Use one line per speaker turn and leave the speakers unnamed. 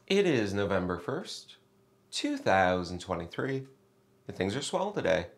It is November 1st, 2023, and things are swell today.